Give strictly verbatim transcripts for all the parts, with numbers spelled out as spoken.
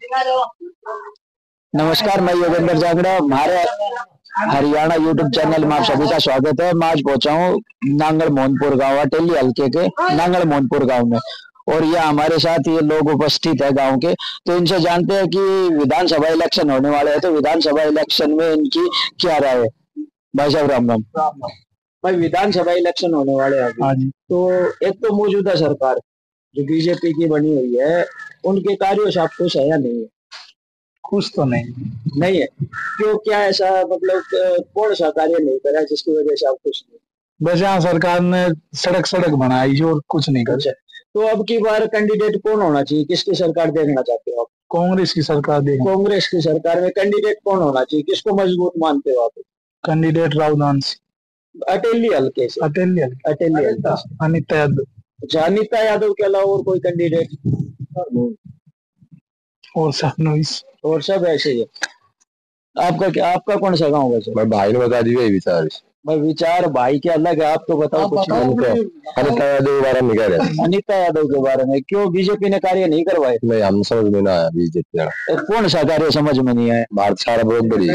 नमस्कार, मैं योगेंद्र जांगड़ा। हमारे हरियाणा यूट्यूब चैनल में आप सभी का स्वागत है। मैं आज पहुंचा हूँ नांगल मोहनपुर गांव, अटेली हल्के के नांगल मोहनपुर गांव में, और यह हमारे साथ ये लोग उपस्थित है गांव के। तो इनसे जानते हैं कि विधानसभा इलेक्शन होने वाले हैं, तो विधानसभा इलेक्शन में इनकी क्या राय है। भाई साहब राम राम। भाई, विधानसभा इलेक्शन होने वाले हैं अभी, तो एक तो मौजूदा सरकार जो बीजेपी की बनी हुई है, उनके कार्यों से आप खुश है या नहीं है? खुश तो नहीं नहीं है। क्यों, क्या ऐसा, मतलब कौन सा कार्य नहीं करा जिसकी वजह से आप खुश नहीं? बस यहाँ सरकार ने सड़क सड़क बनाई और कुछ नहीं कर। तो अब की बार कैंडिडेट कौन होना चाहिए, किसकी सरकार देखना चाहते हो आप? कांग्रेस की सरकार दे। कांग्रेस की सरकार में कैंडिडेट कौन होना चाहिए, किसको मजबूत मानते हो आप? कैंडिडेट राहुल गांधी, अटेली हल्के से। अटेली अटेली हल्के से अनिता यादव। अच्छा, अनिता यादव के अलावा और कोई कैंडिडेट? और सब नोइस, और सब ऐसे ही है। आपका क्या, आपका कौन सा गाँव वैसे? भाई भाई ने बता दिया विचार। भाई विचार भाई के अलग है, आप तो बताओ आप कुछ। अनिता यादव के बारे में कह रहे। अनिता यादव के बारे में क्यों बीजेपी ने कार्य नहीं करवाए? नहीं, हम समझ में ना आया बीजेपी का कौन सा कार्य समझ में नहीं आया? भारत सारा बहुत बड़ी।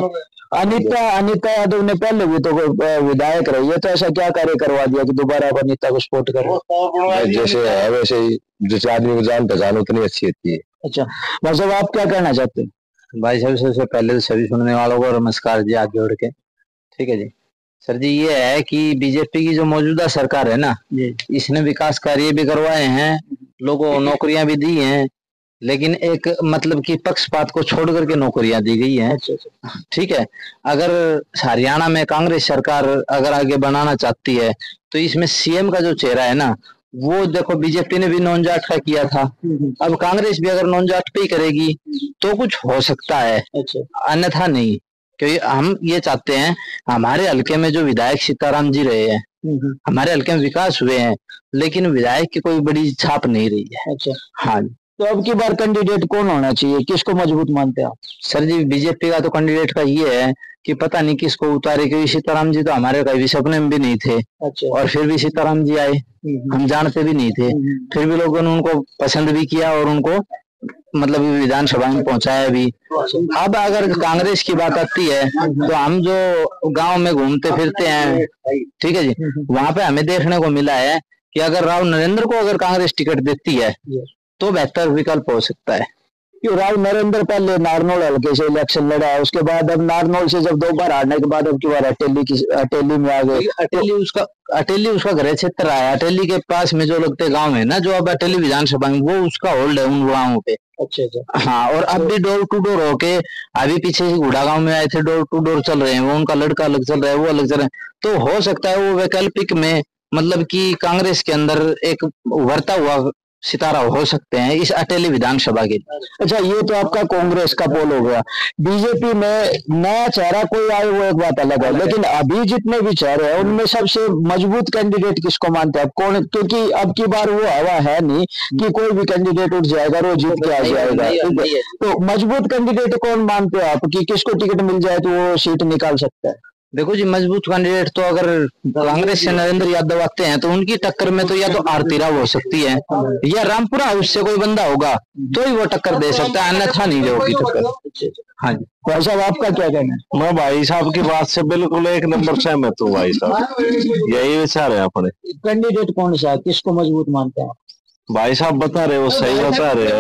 अनिता अनिता यादव ने पहले भी तो विधायक रही है, तो ऐसा क्या कार्य करवा दिया कि दोबारा आप अनिता को सपोर्ट करें? जैसे है वैसे ही, जैसे आदमी को जान पहचान उतनी अच्छी होती है। अच्छा भाई साहब, आप क्या कहना चाहते हैं? भाई साहब, सबसे पहले सभी सुनने वालों को नमस्कार जी, हाथ जोड़ के। ठीक है जी सर जी, ये है कि बीजेपी की जो मौजूदा सरकार है ना, इसने विकास कार्य भी करवाए हैं, लोगों को नौकरियां भी दी हैं, लेकिन एक मतलब कि पक्षपात को छोड़ करके नौकरियां दी गई हैं। ठीक है, अगर हरियाणा में कांग्रेस सरकार अगर आगे बनाना चाहती है तो इसमें सीएम का जो चेहरा है ना, वो देखो बीजेपी ने भी नॉन जाट का किया था, अब कांग्रेस भी अगर नॉन जाट पे ही करेगी तो कुछ हो सकता है, अन्यथा नहीं। क्योंकि हम ये चाहते हैं, हमारे हल्के में जो विधायक सीताराम जी रहे हैं, हमारे हल्के में विकास हुए हैं, लेकिन विधायक की कोई बड़ी छाप नहीं रही है। अच्छा हाँ, तो अब की बार कैंडिडेट कौन होना चाहिए, किसको मजबूत मानते हैं आप? सर जी, बीजेपी का तो कैंडिडेट का ये है कि पता नहीं किसको उतारे, क्योंकि सीताराम जी तो हमारे कभी सपने में भी नहीं थे। अच्छा। और फिर भी सीताराम जी आए, हम जानते भी नहीं थे, फिर भी लोगों ने उनको पसंद भी किया और उनको मतलब विधानसभा में पहुंचाया भी। अब अगर कांग्रेस की बात आती है तो हम जो गांव में घूमते फिरते हैं, ठीक है जी, वहां पे हमें देखने को मिला है कि अगर राव नरेंद्र को अगर कांग्रेस टिकट देती है तो बेहतर विकल्प हो सकता है। क्यों, राव नरेंद्र पहले नारनौल हल्के से इलेक्शन लड़ा है, उसके बाद अब नारनौल से जब दो बार हारने के बाद अब की बार अटेली की अटेली में आ गए। अटेली उसका अटेली उसका गृह क्षेत्र रहा है। अटेली के पास में जो लगते गांव है ना, जो अब अटेली विधानसभा में, वो उसका होल्ड है उन गाँवों पे। अच्छा अच्छा हाँ, और अब भी डोर टू डोर होके, अभी पीछे ही गुड़ा गांव में आए थे, डोर टू डोर चल रहे हैं, वो उनका लड़का अलग चल रहा है, वो अलग चल रहे हैं। तो हो सकता है वो वैकल्पिक में मतलब कि कांग्रेस के अंदर एक उभरता हुआ सितारा हो सकते हैं इस अटेली विधानसभा के। अच्छा, ये तो आपका कांग्रेस का पोल हो गया। बीजेपी में नया चेहरा कोई आए वो एक बात अलग है, लेकिन अभी जितने भी चेहरे हैं उनमें सबसे मजबूत कैंडिडेट किसको मानते हैं आप? कौन, क्योंकि अब की बार वो हवा है नहीं कि कोई भी कैंडिडेट उठ जाएगा और वो जीत के आ जाएगा। तो मजबूत कैंडिडेट कौन मानते हो आप कि किसको टिकट मिल जाए तो वो सीट निकाल सकता है? देखो जी, मजबूत कैंडिडेट तो अगर कांग्रेस से नरेंद्र यादव आते हैं तो उनकी टक्कर में तो या तो आरती राव हो सकती है या रामपुरा उससे कोई बंदा होगा तो ही वो टक्कर दे सकता है, अन्यथा नहीं होगी टक्कर। हाँ जी भाई साहब, आपका क्या कहना है? मैं भाई साहब की बात से बिल्कुल एक नंबर सहमत हूँ भाई साहब, यही विचार है अपने। कैंडिडेट कौन सा, किसको मजबूत मानते हैं? भाई साहब बता रहे, वो सही बता रहे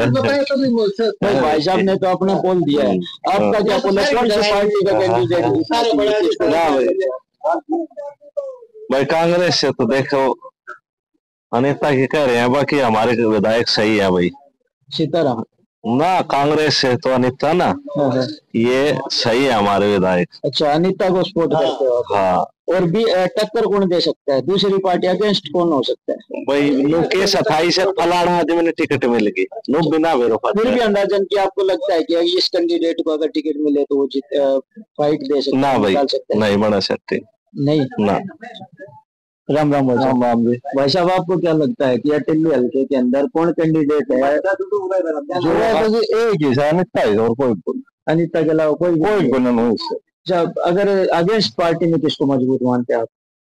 हैं। भाई साहब ने तो अपना पोल दिया है, आपका क्या पोल है? कौन सी पार्टी का कैंडिडेट? भाई कांग्रेस से तो देखो अनिता की कह रहे हैं, बाकी हमारे विधायक सही है भाई। सीताराम ना, कांग्रेस से तो अनिता ना, ये सही है हमारे विधायक। अच्छा, अनिता को सपोर्ट करते हो? हाँ। और भी टक्कर कौन दे सकता है, दूसरी पार्टी अगेंस्ट कौन हो सकता है? भाई नो के सफाई से फलाना आदमी ने टिकट मिल गई, नो बिना वेरीफाई। फिर भी अंदाजन की आपको लगता है कि इस कैंडिडेट को अगर टिकट मिले तो वो जीत फाइट दे सकते? ना भाई, नहीं बना सकते, नहीं ना। राम राम राम राम जी। भाई साहब, आपको क्या लगता है कि अटेली हल्के के अंदर कौन कैंडिडेट है जो एक ही अनिता है और कोई? अनिता के अलावा कोई कोई नहीं। जब अगर अगेंस्ट पार्टी में किसको मजबूत मानते हैं आप?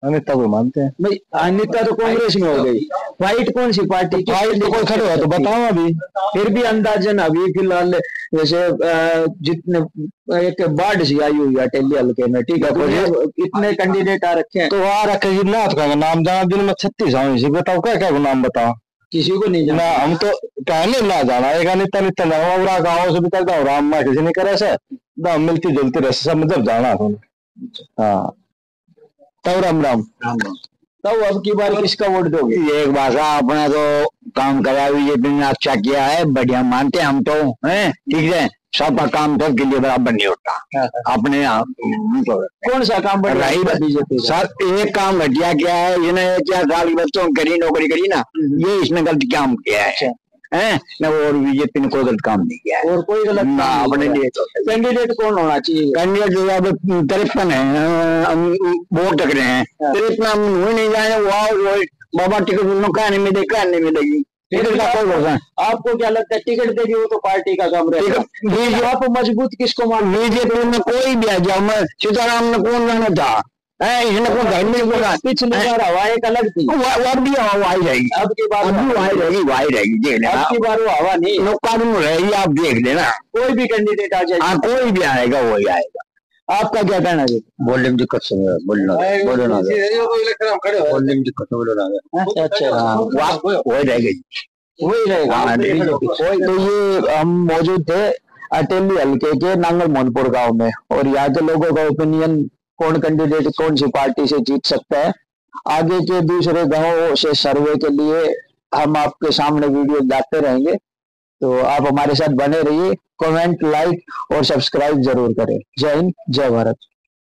अनिता को मानते हैं। भाई अनिता तो कांग्रेस में हो गई, फाइट कौन सी पार्टी की? फाइट तो कोई खड़े हो तो बताओ अभी। फिर भी अंदाजन अभी फिलहाल जैसे अ, जितने एक बाढ़ सी आई हुई है टेली हल्के में, ठीक है, तो इतने कैंडिडेट आ रखे हैं, तो आ रखे जी नाथ का नाम जाना दिन में छत्तीस आवे जी, बताओ क्या क्या नाम बताओ, किसी को नहीं ना जाना। हम तो कहने ना जाना एक अनिता नित्य ना गाँव से भी तक राम माँ किसी ने करे से दाम मिलती जुलती रहे सब मतलब जाना सुन। हाँ तब राम राम तब अब की बार किसका वोट दोगे? ये एक भाषा अपना तो काम करा बीजेपी ने अच्छा किया है, बढ़िया मानते हैं हम तो, हैं ठीक है, सबका काम तो के लिए बराबर नहीं होता अपने आप। कौन सा काम बढ़ रही बीजेपी? सर एक काम घटिया किया है इन्हें, क्या साल बच्चों करी नौकरी करी ना, ये इसने गलत काम किया है, हैं ना, और बीजेपी ने कोई गलत काम नहीं किया है, और कोई गलत ना काम अपने लिए। कैंडिडेट कौन होना चाहिए? कैंडिडेट जो अब तिरपन है वोट तक रहे हैं, तिरपन हम हुए नहीं जाए, वाह बाबा टिकट उन्होंने कहने में दे कहने में देगी, टिकट का कोई भरोसा। आपको क्या लगता है टिकट देगी वो तो पार्टी का काम रहेगा, आप मजबूत किसको मान? बीजेपी में कोई भी आ जाओ, मैं सीताराम ने कौन जाना था, है इसने कौन घर में बोला, पिछली बार हवा एक अलग थी, अब भी हवा आई रहेगी, अब की बार अब भी वही रहेगी वही रहेगी, देख लेना अब की बार वो हवा नहीं, लोग कानून रहेगी, आप देख लेना, कोई भी कैंडिडेट आ जाए, हाँ कोई भी आएगा वही आएगा। आपका क्या कहना है? बोलने में दिक्कत से बोलना बोलो ना बोलने में दिक्कत बोलो ना। अच्छा हाँ वही रहेगी, वही रहेगा। हाँ, तो ये हम मौजूद थे अटेली हल्के के नांगल मोहनपुर गांव में, और यहाँ के लोगों का ओपिनियन कौन कैंडिडेट कौन सी पार्टी से जीत सकता है, आगे के दूसरे गांवों से सर्वे के लिए हम आपके सामने वीडियो लाते रहेंगे, तो आप हमारे साथ बने रहिए, कमेंट लाइक और सब्सक्राइब जरूर करें। जय हिंद जय भारत।